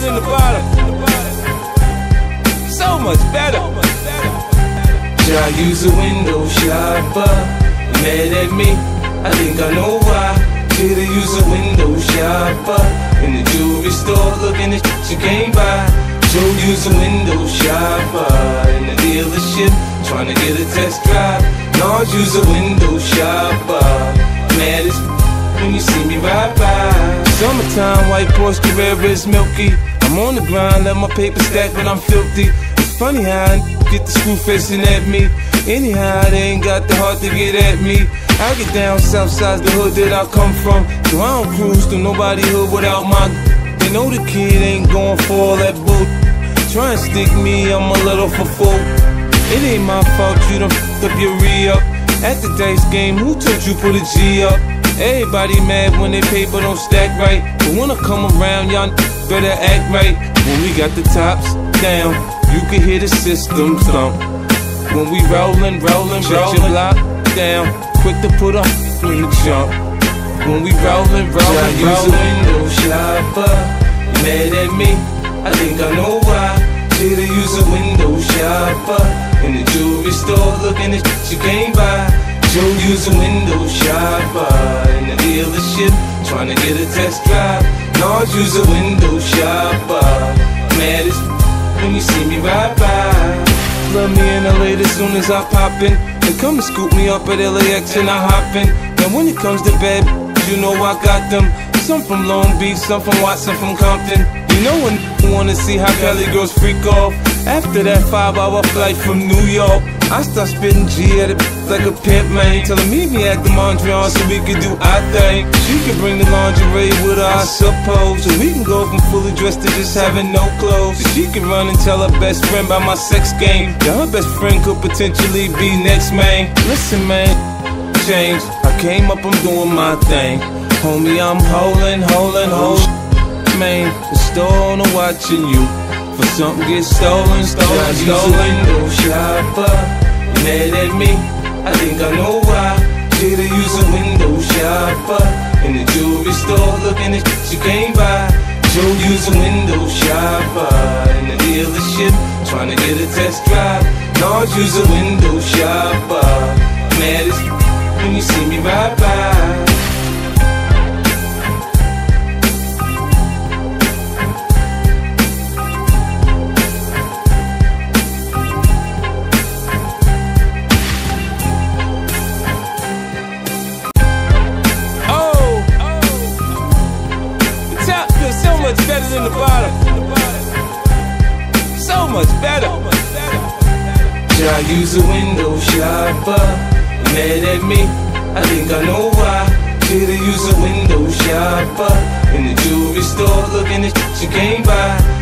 than the bottom. So much better. Should I use a window shopper? Mad at me? I think I know why. Should I use a window shopper? In the jewelry store looking at shit you can't buy. Should use a window shopper? In the dealership trying to get a test drive. No, use a window shopper. Mad as when you see me ride by. Summertime, white Porsche Carrera is milky. I'm on the grind, let my paper stack, but I'm filthy. It's funny how I get the screw facing at me. Anyhow, they ain't got the heart to get at me. I get down south side, the hood that I come from. So I don't cruise through nobody hood without my. They know the kid ain't going for all that bull. Try and stick me, I'm a little for full. It ain't my fault you done f***ed up your re-up. At the dice game, who told you put a G up? Everybody mad when they paper don't stack right. But when I come around, y'all better act right. When we got the tops down, you can hear the system thump. When we rollin', shut your block down. Quick to put a in the jump. When we rollin', use a window shopper. You mad at me? I think I know why. Should I use a window shopper? In the jewelry store looking at shit you can't buy. Should use a window shopper. In the dealership trying to get a test drive. No, use a window shopper. Mad as when you see me ride by. Love me in LA as soon as I pop in. They come and scoop me up at LAX and I hop in. Now when it comes to bed, you know I got them. Some from Long Beach, some from Watson, from Compton. You know when you wanna see how Cali girls freak off. After that 5-hour flight from New York, I start spitting G at it like a pimp, man. Tell her meet me at the Mondrian so we can do our thing. She can bring the lingerie with her, I suppose. So we can go from fully dressed to just having no clothes. So she can run and tell her best friend about my sex game. Yeah, her best friend could potentially be next, man. Listen, man, change. I came up, I'm doing my thing. Homie, I'm holding, man. The store owner watching you. For something gets stolen. Use a window shopper. You mad at me? I think I know why. Should I use a window shopper? In the jewelry store looking at shit you can't buy. Should use a window shopper. In the dealership trying to get a test drive. No, use a window shopper. Mad as when you see me ride by. Much better than the bottom. So much better. Should I use a window shopper? You mad at me? I think I know why. Should I use a window shopper? In the jewelry store looking at shit you can't buy.